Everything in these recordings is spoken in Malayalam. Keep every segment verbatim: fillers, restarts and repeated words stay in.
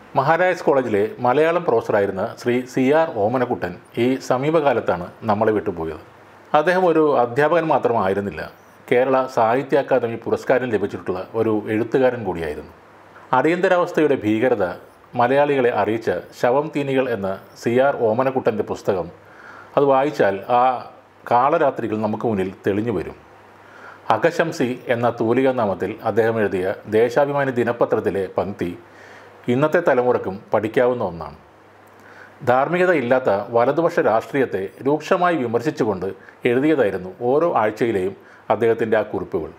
മഹാരാജാസ് കോളേജിലെ മലയാളം പ്രൊഫസറായിരുന്ന ശ്രീ സി ആർ ഓമനക്കുട്ടൻ ഈ സമീപകാലത്താണ് നമ്മളെ വിട്ടുപോയത്. അദ്ദേഹം ഒരു അധ്യാപകൻ മാത്രമായിരുന്നില്ല, കേരള സാഹിത്യ അക്കാദമി പുരസ്കാരം ലഭിച്ചിട്ടുള്ള ഒരു എഴുത്തുകാരൻ കൂടിയായിരുന്നു. അടിയന്തരാവസ്ഥയുടെ ഭീകരത മലയാളികളെ അറിയിച്ച ശവം തീനികൾ എന്ന സി ആർ ഓമനക്കുട്ടൻ്റെ പുസ്തകം അത് വായിച്ചാൽ ആ കാളരാത്രികൾ നമുക്ക് മുന്നിൽ തെളിഞ്ഞു വരും. അകശംസി എന്ന തൂലിക നാമത്തിൽ അദ്ദേഹം എഴുതിയ ദേശാഭിമാനി ദിനപത്രത്തിലെ പങ്ക്തി ഇന്നത്തെ തലമുറക്കും പഠിക്കാവുന്ന ഒന്നാണ്. ധാർമ്മികത ഇല്ലാത്ത വലതുപക്ഷ രാഷ്ട്രീയത്തെ രൂക്ഷമായി വിമർശിച്ചുകൊണ്ട് എഴുതിയതായിരുന്നു ഓരോ ആഴ്ചയിലെയും അദ്ദേഹത്തിൻ്റെ ആ കുറിപ്പുകൾ.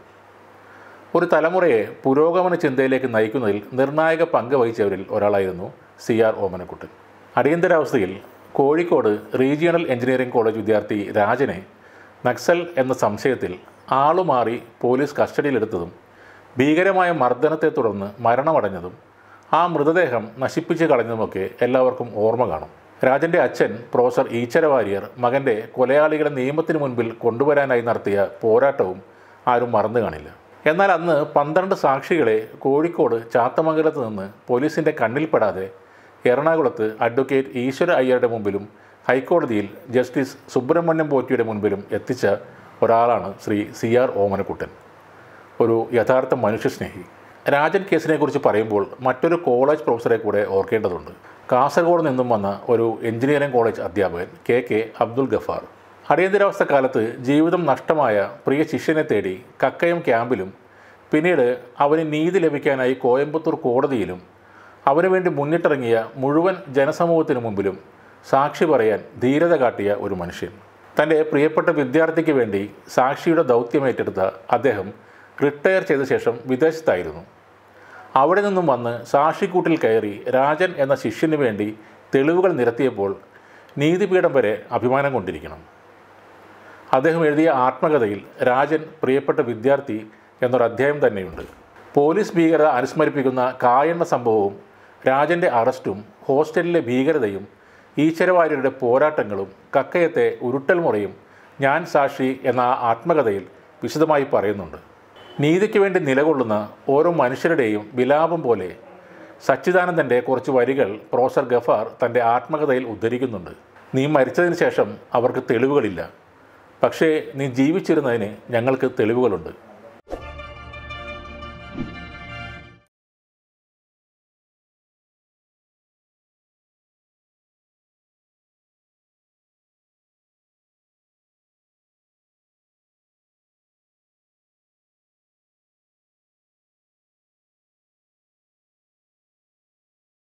ഒരു തലമുറയെ പുരോഗമന ചിന്തയിലേക്ക് നയിക്കുന്നതിൽ നിർണായക പങ്ക് വഹിച്ചവരിൽ ഒരാളായിരുന്നു സി ആർ ഓമനക്കുട്ടൻ. അടിയന്തരാവസ്ഥയിൽ കോഴിക്കോട് റീജിയണൽ എഞ്ചിനീയറിംഗ് കോളേജ് വിദ്യാർത്ഥി രാജനെ നക്സൽ എന്ന സംശയത്തിൽ ആളുമാറി പോലീസ് കസ്റ്റഡിയിലെടുത്തതും ഭീകരമായ മർദ്ദനത്തെ തുടർന്ന് മരണമടഞ്ഞതും ആ മൃതദേഹം നശിപ്പിച്ച് കളഞ്ഞതുമൊക്കെ എല്ലാവർക്കും ഓർമ്മ കാണും. രാജൻ്റെ അച്ഛൻ പ്രൊഫസർ ഈച്ചര വാര്യർ മകൻ്റെ കൊലയാളികളെ നിയമത്തിന് മുൻപിൽ കൊണ്ടുവരാനായി നടത്തിയ പോരാട്ടവും ആരും മറന്നു കാണില്ല. എന്നാൽ അന്ന് പന്ത്രണ്ട് സാക്ഷികളെ കോഴിക്കോട് ചാത്തമംഗലത്ത് നിന്ന് പോലീസിൻ്റെ കണ്ണിൽപ്പെടാതെ എറണാകുളത്ത് അഡ്വക്കേറ്റ് ഈശ്വര അയ്യരുടെ മുമ്പിലും ഹൈക്കോടതിയിൽ ജസ്റ്റിസ് സുബ്രഹ്മണ്യം പോറ്റിയുടെ മുൻപിലും എത്തിച്ച ഒരാളാണ് ശ്രീ സി ആർ ഓമനക്കുട്ടൻ, ഒരു യഥാർത്ഥ മനുഷ്യസ്നേഹി. രാജൻ കേസിനെക്കുറിച്ച് പറയുമ്പോൾ മറ്റൊരു കോളേജ് പ്രൊഫസറെ കൂടെ ഓർക്കേണ്ടതുണ്ട്. കാസർഗോഡ് നിന്നും വന്ന ഒരു എഞ്ചിനീയറിംഗ് കോളേജ് അധ്യാപകൻ കെ കെ അബ്ദുൽ ഗഫാർ. അടിയന്തരാവസ്ഥ കാലത്ത് ജീവിതം നഷ്ടമായ പ്രിയ ശിഷ്യനെ തേടി കക്കയം ക്യാമ്പിലും പിന്നീട് അവന് നീതി ലഭിക്കാനായി കോയമ്പത്തൂർ കോടതിയിലും അവനുവേണ്ടി മുന്നിട്ടിറങ്ങിയ മുഴുവൻ ജനസമൂഹത്തിനു മുമ്പിലും സാക്ഷി പറയാൻ ധീരത കാട്ടിയ ഒരു മനുഷ്യൻ. തൻ്റെ പ്രിയപ്പെട്ട വിദ്യാർത്ഥിക്ക് വേണ്ടി സാക്ഷിയുടെ ദൗത്യമേറ്റെടുത്ത അദ്ദേഹം റിട്ടയർ ചെയ്ത ശേഷം വിദേശത്തായിരുന്നു. അവിടെ നിന്നും വന്ന് സാക്ഷിക്കൂട്ടിൽ കയറി രാജൻ എന്ന ശിഷ്യന് വേണ്ടി തെളിവുകൾ നിരത്തിയപ്പോൾ നീതിപീഠം വരെ അഭിമാനം കൊണ്ടിരിക്കണം. അദ്ദേഹം എഴുതിയ ആത്മകഥയിൽ രാജൻ പ്രിയപ്പെട്ട വിദ്യാർത്ഥി എന്നൊരു അധ്യായം തന്നെയുണ്ട്. പോലീസ് ഭീകരത അനുസ്മരിപ്പിക്കുന്ന കായെണ്ണ സംഭവവും രാജൻ്റെ അറസ്റ്റും ഹോസ്റ്റലിലെ ഭീകരതയും ഈശ്വരവാര്യരുടെ പോരാട്ടങ്ങളും കക്കയത്തെ ഉരുട്ടൽ മുറയും ഞാൻ സാക്ഷി എന്ന ആത്മകഥയിൽ വിശദമായി പറയുന്നുണ്ട്. നീതിക്ക് വേണ്ടി നിലകൊള്ളുന്ന ഓരോ മനുഷ്യരുടെയും വിലാപം പോലെ സച്ചിദാനന്ദൻ്റെ കുറച്ച് വരികൾ പ്രൊഫസർ ഗഫാർ തൻ്റെ ആത്മകഥയിൽ ഉദ്ധരിക്കുന്നുണ്ട്. നീ മരിച്ചതിന് ശേഷം അവർക്ക് തെളിവുകളില്ല, പക്ഷേ നീ ജീവിച്ചിരുന്നതിന് ഞങ്ങൾക്ക് തെളിവുകളുണ്ട്.